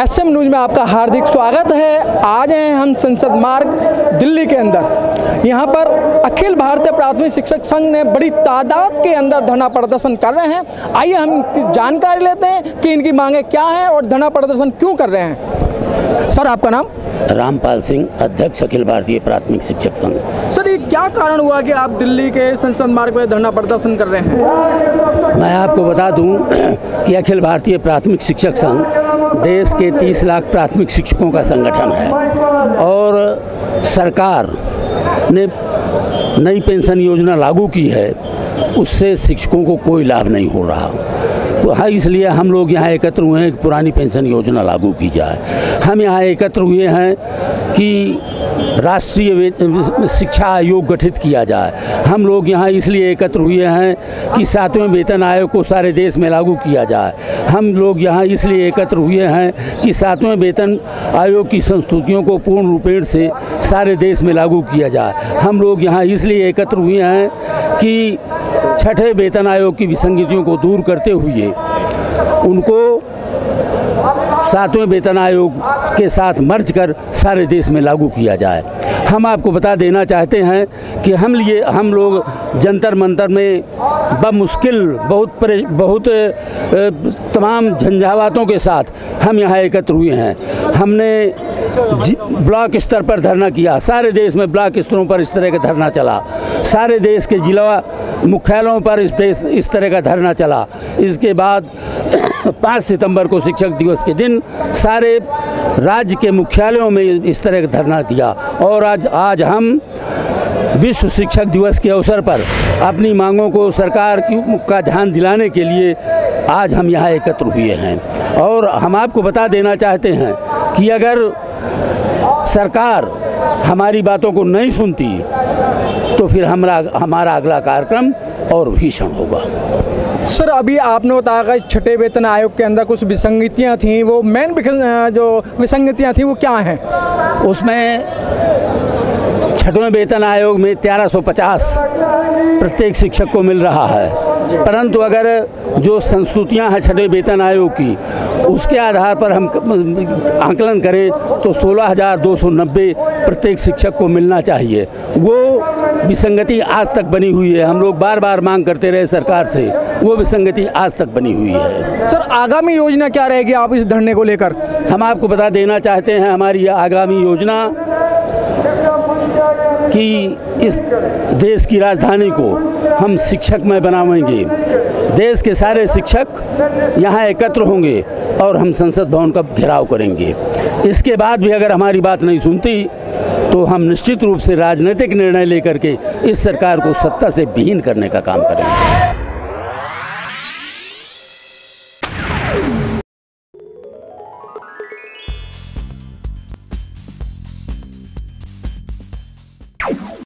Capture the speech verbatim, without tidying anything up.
S M news में आपका हार्दिक स्वागत है। आज हैं हम संसद मार्ग दिल्ली के अंदर। यहाँ पर अखिल भारतीय प्राथमिक शिक्षक संघ ने बड़ी तादाद के अंदर धरना प्रदर्शन कर रहे हैं। आइए हम जानकारी लेते हैं कि इनकी मांगें क्या हैं और धरना प्रदर्शन क्यों कर रहे हैं। सर, आपका नाम? रामपाल सिंह, अध्यक्ष अखिल भारतीय प्राथमिक शिक्षक संघ। सर, ये क्या कारण हुआ कि आप दिल्ली के संसद मार्ग पर धरना प्रदर्शन कर रहे हैं? मैं आपको बता दूं कि अखिल भारतीय प्राथमिक शिक्षक संघ देश के तीस लाख प्राथमिक शिक्षकों का संगठन है और सरकार ने नई पेंशन योजना लागू की है, उससे शिक्षकों को कोई लाभ नहीं हो रहा। तो हाँ, इसलिए हम लोग यहाँ एकत्र हुए हैं कि पुरानी पेंशन योजना लागू की जाए। हम यहाँ एकत्र हुए हैं कि राष्ट्रीय शिक्षा आयोग गठित किया जाए। हम लोग यहाँ इसलिए एकत्र हुए हैं कि सातवें वेतन आयोग को सारे देश में लागू किया जाए। हम लोग यहाँ इसलिए एकत्र हुए हैं कि सातवें वेतन आयोग की संस्तुतियों को पूर्ण रूपेण से सारे देश में लागू किया जाए। हम लोग यहाँ इसलिए एकत्र हुए हैं कि छठे वेतन आयोग की विसंगतियों को दूर करते हुए उनको सातवें वेतन आयोग के साथ मर्ज कर सारे देश में लागू किया जाए। हम आपको बता देना चाहते हैं कि हम लिए हम लोग जंतर मंतर में बमुश्किल बहुत बहुत तमाम झंझावातों के साथ हम यहाँ एकत्र हुए हैं। हमने ब्लॉक स्तर पर धरना किया, सारे देश में ब्लॉक स्तरों पर इस तरह का धरना चला, सारे देश के जिला मुख्यालयों पर इस देश इस तरह का धरना चला। इसके बाद पाँच सितंबर को शिक्षक दिवस के दिन सारे राज्य के मुख्यालयों में इस तरह का धरना दिया और आज आज हम विश्व शिक्षक दिवस के अवसर पर अपनी मांगों को सरकार की का ध्यान दिलाने के लिए आज हम यहाँ एकत्र हुए हैं। और हम आपको बता देना चाहते हैं कि अगर सरकार हमारी बातों को नहीं सुनती तो फिर हमारा हमारा अगला कार्यक्रम और भीषण होगा। सर, अभी आपने बताया कि छठे वेतन आयोग के अंदर कुछ विसंगतियां थीं, वो मेन जो विसंगतियां थीं वो क्या हैं? उसमें छठवें वेतन आयोग में तेरह सौ पचास प्रत्येक शिक्षक को मिल रहा है, परंतु अगर जो संस्तुतियां हैं छठे वेतन आयोग की उसके आधार पर हम आकलन करें तो सोलह हज़ार दो सौ नब्बे प्रत्येक शिक्षक को मिलना चाहिए। वो विसंगति आज तक बनी हुई है। हम लोग बार बार मांग करते रहे सरकार से, वो विसंगति आज तक बनी हुई है। सर, आगामी योजना क्या रहेगी आप इस धरने को लेकर? हम आपको बता देना चाहते हैं हमारी आगामी योजना कि इस देश की राजधानी को हम शिक्षकमय बनाएंगे। देश के सारे शिक्षक यहाँ एकत्र होंगे और हम संसद भवन का घेराव करेंगे। इसके बाद भी अगर हमारी बात नहीं सुनती तो हम निश्चित रूप से राजनीतिक निर्णय लेकर के इस सरकार को सत्ता से विहीन करने का काम करेंगे।